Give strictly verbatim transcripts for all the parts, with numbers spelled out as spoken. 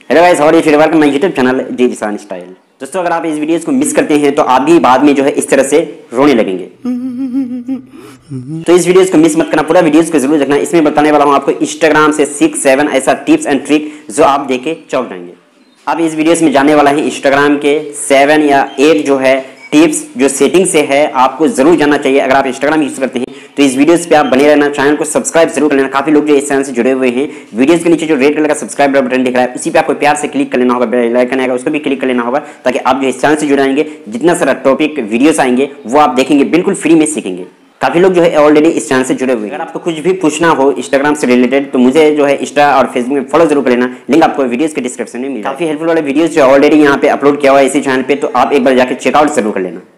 Hello guys, how are you? Welcome my YouTube channel D Jisan style. दोस्तों, अगर आप इस वीडियोस को मिस करते हैं तो आप भी बाद में जो है इस तरह से रोने लगेंगे। तो इस वीडियोस को मिस मत करना, पूरा वीडियोस को जरूर देखना। इसमें बताने वाला हूं आपको इंस्टाग्राम से सिक्स सेवन ऐसा टिप्स एंड ट्रिक जो आप देख के चौंक जाएंगे। आप इस वीडियोस में जानने वाला है इंस्टाग्राम के सेवन या एट जो है टिप्स जो सेटिंग से है, आपको जरूर जानना चाहिए अगर आप इंस्टाग्राम यूज करते हैं। तो इस वीडियोस पे आप बने रहना, चैनल को सब्सक्राइब जरूर कर लेना। काफी लोग जो इस चैनल से जुड़े हुए हैं, वीडियोस के नीचे जो रेड कलर का सब्सक्राइब बटन दिख रहा है उसी पे आपको प्यार से क्लिक कर लेना होगा, बेल आइकन आएगा उसको भी क्लिक कर लेना होगा, ताकि आप जो इस चैनल से जुड़े आएंगे जितना सारा टॉपिक वीडियोस आएंगे वो आप देखेंगे, बिल्कुल फ्री में सीखेंगे। काफी लोग जो है ऑलरेडी इस चैनल से जुड़े हुए हैं। अगर आपको कुछ भी पूछना हो इंस्टाग्राम से रिलेटेड तो मुझे जो है इंस्टा और फेसबुक में फॉलो जरूर कर लेना, लिंक आपको वीडियोस के डिस्क्रिप्शन में मिलेगा। काफी हेल्पफुल वाले वीडियोस जो ऑलरेडी यहाँ पे अपलोड किया हुआ है इसी चैनल पे, तो आप एक बार जाकर चेकआउट जरूर कर लेना।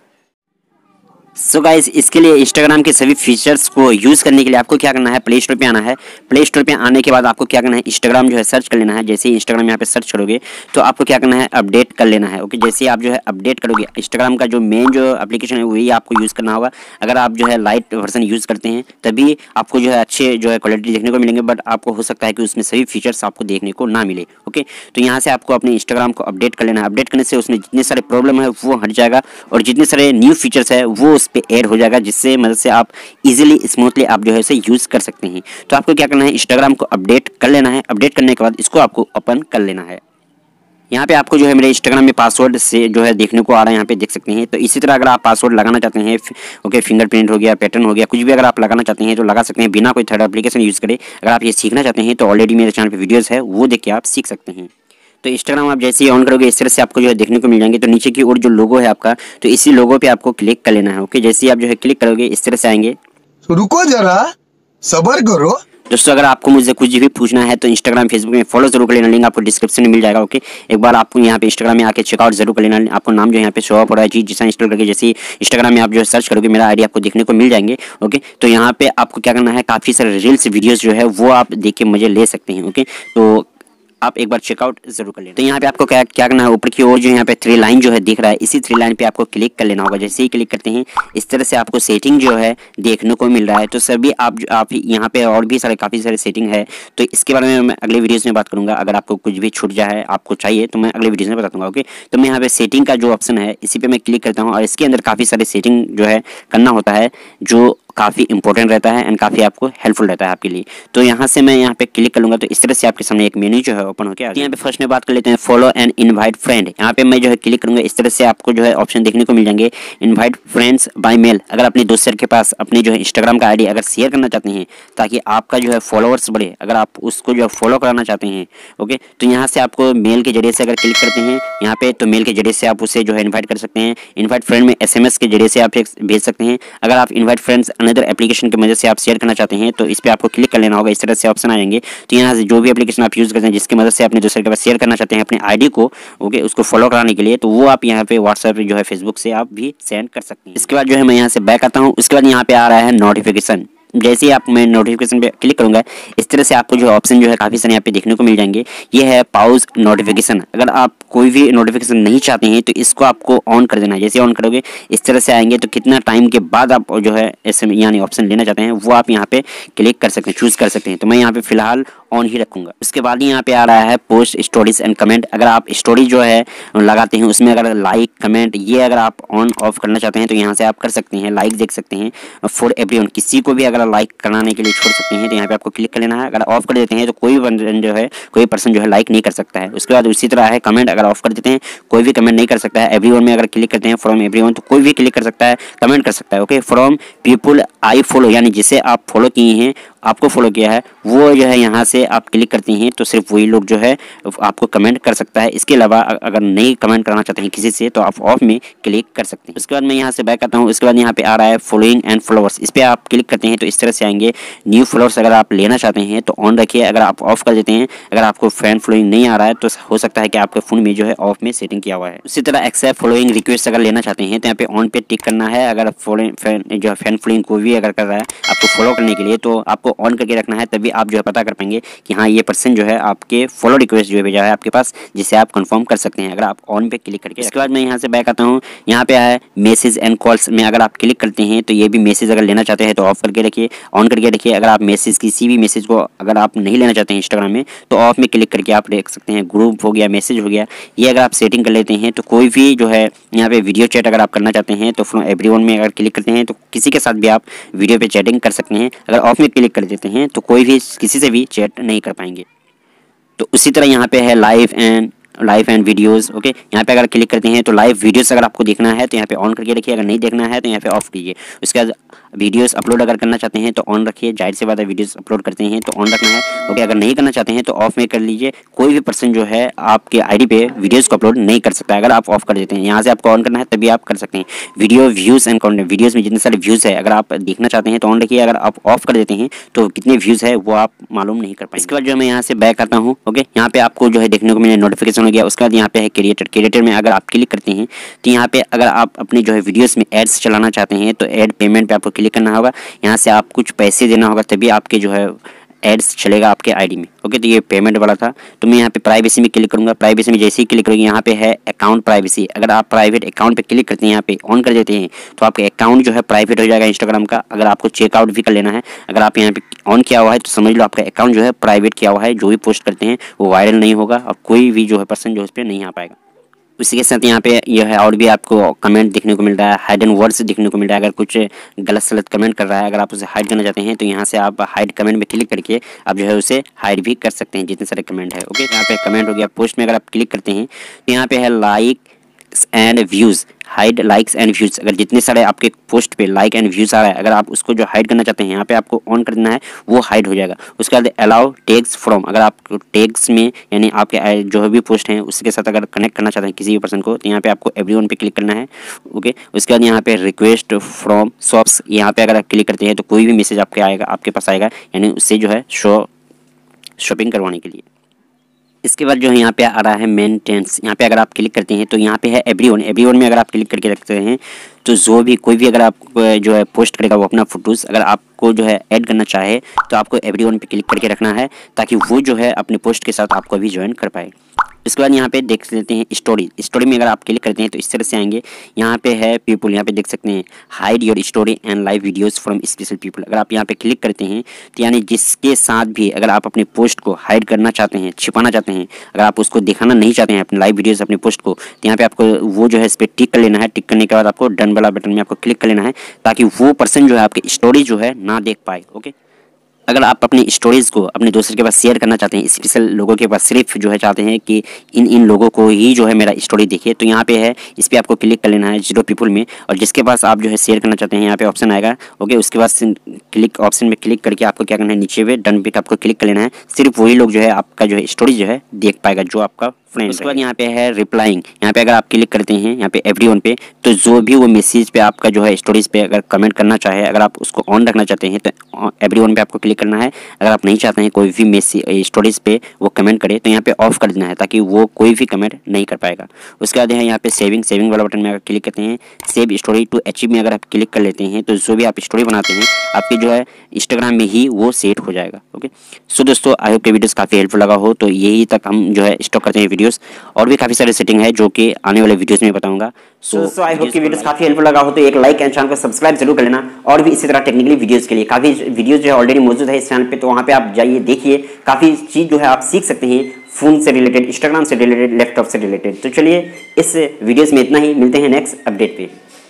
सो so गाइस, इसके लिए इंस्टाग्राम के सभी फीचर्स को यूज़ करने के लिए आपको क्या करना है, प्ले स्टोर पे आना है। प्ले स्टोर पे आने के बाद आपको क्या करना है, इंस्टाग्राम जो है सर्च कर लेना है। जैसे ही इंस्टाग्राम यहाँ पे सर्च करोगे तो आपको क्या करना है, अपडेट कर लेना है। ओके, जैसे आप जो है अपडेट करोगे, इंस्टाग्राम का जो मेन जो एप्लीकेशन है वही आपको यूज़ करना होगा। अगर आप जो है लाइट वर्जन यूज़ करते हैं तभी आपको जो है अच्छे जो है क्वालिटी देखने को मिलेंगे, बट आपको हो सकता है कि उसमें सभी फीचर्स आपको देखने को ना मिले। ओके, तो यहाँ से आपको अपने इंस्टाग्राम को अपडेट कर लेना है। अपडेट करने से उसमें जितने सारे प्रॉब्लम है वो हट जाएगा और जितने सारे न्यू फीचर्स है वो उस पर ऐड हो जाएगा, जिससे मदद से आप इजीली स्मूथली आप जो है उसे यूज़ कर सकते हैं। तो आपको क्या करना है, इंस्टाग्राम को अपडेट कर लेना है। अपडेट करने के बाद इसको आपको ओपन कर लेना है। यहाँ पे आपको जो है मेरे इंस्टाग्राम में पासवर्ड से जो है देखने को आ रहा है, यहाँ पे देख सकते हैं। तो इसी तरह अगर आप पासवर्ड लगाना चाहते हैं, ओके, फिंगरप्रिंट हो गया, पैटर्न हो गया, कुछ भी अगर आप लगाना चाहते हैं तो लगा सकते हैं बिना कोई थर्ड एप्लीकेशन यूज़ करे। अगर आप ये सीखना चाहते हैं तो ऑलरेडी मेरे चैनल पर वीडियोज़ है, वो देख के आप सीख सकते हैं। तो इंस्टाग्राम आप जैसे ही ऑन करोगे इस तरह से आपको जो है देखने को मिल जाएंगे। तो नीचे की ओर जो लोगो है आपका, तो इसी लोगो पे आपको क्लिक कर लेना है। ओके, जैसे ही आप जो है क्लिक करोगे इस तरह से आएंगे। तो रुको जरा, सब्र करो। दोस्तों, अगर आपको मुझसे कुछ भी पूछना है तो इंस्टाग्राम फेसबुक में फॉलो जरूर कर लेना, लिंक आपको डिस्क्रिप्शन में मिल जाएगा। ओके, एक बार आपको यहाँ पे इंस्टाग्राम में आके चेकआउट जरूर कर लेना। आपको नाम जो यहाँ पे शो अप हो रहा है जी जिसान इंस्टॉल करके, जैसे इंस्टाग्राम में आप जो है सर्च करोगे मेरा आईडी आपको देखने को मिल जाएंगे। ओके, तो यहाँ पे आपको क्या करना है, काफ़ी सारे रील्स वीडियोज़ जो है वो आप देख के मजे ले सकते हैं। ओके, तो आप एक बार चेकआउट जरूर कर लेना। तो यहाँ पे आपको क्या क्या करना है, ऊपर की ओर जो यहाँ पे थ्री लाइन जो है दिख रहा है, इसी थ्री लाइन पे आपको क्लिक कर लेना होगा। जैसे ही क्लिक करते हैं इस तरह से आपको सेटिंग जो है देखने को मिल रहा है। तो सभी आप आप यहाँ पे और भी सारे काफ़ी सारे सेटिंग है, तो इसके बारे में मैं अगले वीडियोज़ में बात करूँगा। अगर आपको कुछ भी छूट जाए, आपको चाहिए, तो मैं अगले वीडियोज़ में बता दूँगा। ओके, तो मैं यहाँ पे सेटिंग का जो ऑप्शन है इसी पे मैं क्लिक करता हूँ और इसके अंदर काफ़ी सारे सेटिंग जो है करना होता है, जो काफ़ी इंपॉर्टेंट रहता है एंड काफ़ी आपको हेल्पफुल रहता है आपके लिए। तो यहाँ से मैं यहाँ पे क्लिक कर लूँगा तो इस तरह से आपके सामने एक मेन्यू जो है ओपन होकर आ गया। यहाँ पे फर्स्ट में बात कर लेते हैं फॉलो एंड इनवाइट फ्रेंड। यहाँ पे मैं जो है क्लिक करूँगा, इस तरह से आपको जो है ऑप्शन देखने को मिल जाएंगे, इनवाइट फ्रेंड्स बाय मेल। अगर अपने दोस्त के पास अपने जो है इंस्टाग्राम का आईडी अगर शेयर करना चाहते हैं ताकि आपका जो है फॉलोअर्स बढ़े, अगर आप उसको जो है फॉलो कराना चाहते हैं, ओके, तो यहाँ से आपको मेल के जरिए से अगर क्लिक करते हैं यहाँ पे, तो मेल के जरिए से आप उसे जो है इन्वाइट कर सकते हैं। इन्वाइट फ्रेंड में एस एम एस के जरिए से आप भेज सकते हैं। अगर आप इन्वाइट फ्रेंड्स अनदर एप्लीकेशन के मदद से आप शेयर करना चाहते हैं तो इस पे आपको क्लिक कर लेना होगा। इस तरह से ऑप्शन आएंगे। तो यहाँ से जो भी एप्लीकेशन आप यूज़ करते हैं जिसकी मदद से अपने दूसरे के पास शेयर करना चाहते हैं अपने आईडी को, ओके, उसको फॉलो कराने के लिए, तो वो आप यहाँ पे व्हाट्सएप जो है फेसबुक से आप भी सेंड कर सकते हैं। इसके बाद जो है मैं यहाँ से बैक आता हूँ। उसके बाद यहाँ पे आ रहा है नोटिफिकेशन। जैसे ही आप मैं नोटिफिकेशन पे क्लिक करूंगा इस तरह से आपको जो ऑप्शन जो है काफ़ी सारे यहाँ पे देखने को मिल जाएंगे। ये है पाउज नोटिफिकेशन। अगर आप कोई भी नोटिफिकेशन नहीं चाहते हैं तो इसको आपको ऑन कर देना है। जैसे ऑन करोगे इस तरह से आएंगे, तो कितना टाइम के बाद आप जो है एस यानी ऑप्शन लेना चाहते हैं वो आप यहाँ पे क्लिक कर सकते हैं, चूज़ कर सकते हैं। तो मैं यहाँ पे फिलहाल ऑन ही रखूँगा। उसके बाद यहाँ पे आ रहा है पोस्ट स्टोरीज एंड कमेंट। अगर आप स्टोरी जो है लगाते हैं उसमें अगर लाइक कमेंट ये अगर आप ऑन ऑफ करना चाहते हैं तो यहाँ से आप कर सकते हैं। लाइक देख सकते हैं फॉर एवरीवन, किसी को भी अगर लाइक कराने के लिए छोड़ सकते हैं तो यहाँ पे आपको क्लिक कर लेना है। अगर ऑफ कर देते हैं तो कोई बंदन जो है कोई पर्सन जो है लाइक नहीं कर सकता है। उसके बाद उसी तरह है कमेंट, अगर ऑफ कर देते हैं कोई भी कमेंट नहीं कर सकता है। एवरीवन में अगर क्लिक करते हैं फ्रॉम एवरीवन तो कोई भी क्लिक कर सकता है, कमेंट कर सकता है। Okay, from people I follow, यानी जिसे आप फॉलो किए हैं, आपको फॉलो किया है, वो जो है यहाँ से आप क्लिक करते हैं तो सिर्फ वही लोग जो है आपको कमेंट कर सकता है। इसके अलावा अगर नहीं कमेंट करना चाहते हैं किसी से तो आप ऑफ में क्लिक कर सकते हैं। उसके बाद मैं यहाँ से बैक आता हूँ। उसके बाद यहाँ पे आ रहा है फॉलोइंग एंड फॉलोअर्स। इस पर आप क्लिक करते हैं तो इस तरह से आएंगे। न्यू फॉलोअर्स अगर आप लेना चाहते हैं तो ऑन रखिए, अगर आप ऑफ कर देते हैं, अगर आपको फ्रेंड फॉलोइंग नहीं आ रहा है तो हो सकता है कि आपके फ़ोन में जो है ऑफ में सेटिंग किया हुआ है। उसी तरह एक्सेप्ट फॉलोइंग रिक्वेस्ट अगर लेना चाहते हैं तो यहाँ पे ऑन पे टिक करना है। अगर फॉलोइंग जो फ्रेंड फॉलोइंग कोई भी अगर कर रहा है आपको फॉलो करने के लिए तो आपको आपको ऑन करके रखना है, तभी आप जो है पता कर पाएंगे कि हाँ ये पर्सन जो है आपके फॉलो रिक्वेस्ट जो है भेजा है आपके पास, जिससे आप कंफर्म कर सकते हैं अगर आप ऑन पे क्लिक करके। इसके बाद मैं यहाँ से बैक आता हूँ, यहाँ पे है मैसेज एंड कॉल्स में अगर आप क्लिक करते हैं तो ये भी मैसेज अगर लेना चाहते हैं तो ऑफ करके रखिए, ऑन करके रखिए। अगर आप मैसेज किसी भी मैसेज को अगर आप नहीं लेना चाहते हैं इंस्टाग्राम में तो ऑफ में क्लिक करके आप देख सकते हैं। ग्रुप हो गया, मैसेज हो गया, ये अगर आप सेटिंग कर लेते हैं तो कोई भी जो है यहाँ पे वीडियो चैट अगर आप करना चाहते हैं तो फ्रॉम एवरीवन में अगर क्लिक करते हैं तो किसी के साथ भी आप वीडियो पे चैटिंग कर सकते हैं। अगर ऑफ में क्लिक कर देते हैं तो कोई भी किसी से भी चैट नहीं कर पाएंगे। तो उसी तरह यहाँ पे है live and live and videos. Okay, यहाँ पे अगर क्लिक करते हैं तो लाइव वीडियोस अगर आपको देखना है तो यहाँ पे ऑन करके रखिए, अगर नहीं देखना है तो यहाँ पे ऑफ कीजिए। उसके बाद वीडियोस अपलोड अगर करना चाहते हैं तो ऑन रखिए, जाहिर सी बात है वीडियोस अपलोड करते हैं तो ऑन रखना है। ओके, अगर नहीं करना चाहते हैं तो ऑफ में कर लीजिए। कोई भी पर्सन जो है आपके आईडी पे वीडियोस को अपलोड नहीं कर सकता अगर आप ऑफ कर देते हैं। यहाँ से आपको ऑन करना है तभी आप कर सकते हैं। Video views and content, videos में जितने सारे व्यूज़ है अगर आप देखना चाहते हैं तो ऑन रखिए, अगर आप ऑफ कर देते हैं तो कितने व्यूज़ है वो आप मालूम नहीं कर पाएंगे। इसके बाद जो मैं यहाँ से बैक आता हूँ, ओके, यहाँ पे आपको जो है देखने को मिले नोटिफिकेशन हो गया। उसके बाद यहाँ पे है क्रिएटर। क्रिएटर में अगर आप क्लिक करते हैं तो यहाँ पे अगर आप अपने जो है वीडियोस में एड्स चलाना चाहते हैं तो एड पेमेंट पे आपको क्लिक करना होगा। यहाँ से आप कुछ पैसे देना होगा तभी आपके जो है एड्स चलेगा आपके आईडी में। ओके, तो ये पेमेंट वाला था। तो मैं यहाँ पे प्राइवेसी में क्लिक करूँगा। प्राइवेसी में जैसे ही क्लिक करूँगी यहाँ पे है अकाउंट प्राइवेसी। अगर आप प्राइवेट अकाउंट पे क्लिक करते हैं, यहाँ पे ऑन कर देते हैं तो आपका अकाउंट जो है प्राइवेट हो जाएगा इंस्टाग्राम का। अगर आपको चेकआउट भी कर लेना है, अगर आप यहाँ पे ऑन किया हुआ है तो समझ लो आपका अकाउंट जो है प्राइवेट किया हुआ है। जो भी पोस्ट करते हैं वो वायरल नहीं होगा और कोई भी जो है पर्सन जो उस पर नहीं आ पाएगा। उसी के साथ यहाँ पे यह है और भी आपको कमेंट देखने को मिल रहा है, हाइड एंड वर्ड्स देखने को मिल रहा है। अगर कुछ गलत सलत कमेंट कर रहा है, अगर आप उसे हाइड करना चाहते हैं तो यहाँ से आप हाइड कमेंट में क्लिक करके आप जो है उसे हाइड भी कर सकते हैं जितने सारे कमेंट है। ओके, यहाँ पे कमेंट हो गया। पोस्ट में अगर आप क्लिक करते हैं तो यहाँ पे है like and views, hide likes and views. अगर जितने सारे आपके पोस्ट पे लाइक एंड व्यूज़ आ रहा है, अगर आप उसको जो हाइड करना चाहते हैं यहाँ पे आपको ऑन कर देना है, वो हाइड हो जाएगा। उसके बाद अलाउ टैग्स फ्रॉम, अगर आप टैग्स में यानी आपके जो भी पोस्ट हैं उसके साथ अगर कनेक्ट करना चाहते हैं किसी भी पर्सन को तो यहाँ पे आपको एवरीवन पे क्लिक करना है। ओके, उसके बाद यहाँ पे रिक्वेस्ट फ्रॉम शॉप्स, यहाँ पे अगर आप क्लिक करते हैं तो कोई भी मैसेज आपके आएगा आपके पास आएगा, यानी उससे जो है शो शॉपिंग करवाने के लिए। इसके बाद जो है यहाँ पे आ रहा है मेंटेनेंस। यहाँ पे अगर आप क्लिक करते हैं तो यहाँ पे है एवरीवन। एवरीवन में अगर आप क्लिक करके रखते हैं तो जो भी कोई भी अगर आप जो है पोस्ट करेगा वो अपना फोटोज़ अगर आपको जो है ऐड करना चाहे तो आपको एवरीवन पे क्लिक करके रखना है ताकि वो जो है अपने पोस्ट के साथ आपको भी ज्वाइन कर पाए। इसके बाद यहाँ पे देख लेते हैं स्टोरी। स्टोरी में अगर आप क्लिक करते हैं तो इस तरह से आएंगे। यहाँ पे है पीपल, यहाँ पे देख सकते हैं hide your story and live videos from special people. अगर आप यहाँ पे क्लिक करते हैं तो यानी जिसके साथ भी अगर आप अपने पोस्ट को हाइड करना चाहते हैं, छिपाना चाहते हैं, अगर आप उसको दिखाना नहीं चाहते हैं अपने लाइव वीडियोस अपने पोस्ट को, तो यहाँ पे आपको वो जो है इस पर टिक कर लेना है। टिक करने के बाद आपको डन वाला बटन में आपको क्लिक कर लेना है ताकि वो पर्सन जो है आपकी स्टोरी जो है ना देख पाए। ओके, अगर आप अपनी स्टोरीज़ को अपने दोस्तों के पास शेयर करना चाहते हैं, स्पेशल लोगों के पास सिर्फ जो है चाहते हैं कि इन इन लोगों को ही जो है मेरा स्टोरी देखिए, तो यहाँ पे है इस पर आपको क्लिक कर लेना है जीरो पीपल में। और जिसके पास आप जो है शेयर करना चाहते हैं यहाँ पे ऑप्शन आएगा। ओके, उसके बाद क्लिक ऑप्शन में क्लिक करके आपको क्या करना है, नीचे पे डन पे आपको क्लिक कर लेना है। सिर्फ वही लोग जो है आपका जो है स्टोरी जो है देख पाएगा जो आपका फ्रेंड। उसके बाद यहाँ पे है रिप्लाइंग। यहाँ पे अगर आप क्लिक करते हैं यहाँ पे एवरीवन पे तो जो भी वो मैसेज पे आपका जो है स्टोरीज पे अगर कमेंट करना चाहे, अगर आप उसको ऑन रखना चाहते हैं तो एवरीवन पे आपको क्लिक करना है। अगर आप नहीं चाहते हैं कोई भी मैसेज स्टोरीज पे वो कमेंट करे तो यहाँ पे ऑफ कर देना है ताकि वो कोई भी कमेंट नहीं कर पाएगा। उसके बाद है यहाँ पे सेविंग। सेविंग वाला बटन में अगर क्लिक करते हैं सेव स्टोरी टू अचीव में अगर आप क्लिक कर लेते हैं तो जो भी आप स्टोरी बनाते हैं आपकी जो है इंस्टाग्राम में ही वो सेट हो जाएगा। ओके, सो दोस्तों आई होप कि वीडियोस काफ़ी हेल्पफुल लगा हो। तो यही तक हम जो है स्टॉक करते हैं वीडियोस, और भी काफ़ी सारे सेटिंग है जो कि आने वाले वीडियोस में बताऊंगा। सो सो आई होप कि वीडियोस काफ़ी हेल्पफुल लगा हो। तो एक लाइक एंड चैनल को सब्सक्राइब जरूर कर लेना। और भी इसी तरह टेक्निकली वीडियोस के लिए काफ़ी वीडियोस जो है ऑलरेडी मौजूद है इस चैनल पे, तो वहाँ पे आप जाइए देखिए, काफ़ी चीज़ जो है आप सीख सकते हैं फ़ोन से रिलेटेड, इंस्टाग्राम से रिलेटेड, लैपटॉप से रिलेटेड। तो चलिए इस वीडियोस में इतना ही, मिलते हैं नेक्स्ट अपडेट पे।